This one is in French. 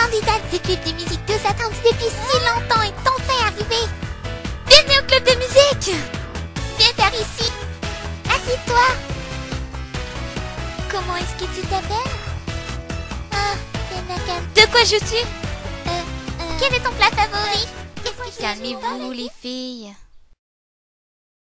candidate du club de musique tous attendus depuis si longtemps est enfin arrivée. Bienvenue au club de musique. Viens par ici. Assieds-toi. Comment est-ce que tu t'appelles? Ah, c'est Nakam. De quoi joues-tu? Quel est ton plat favori? Calmez-vous les filles.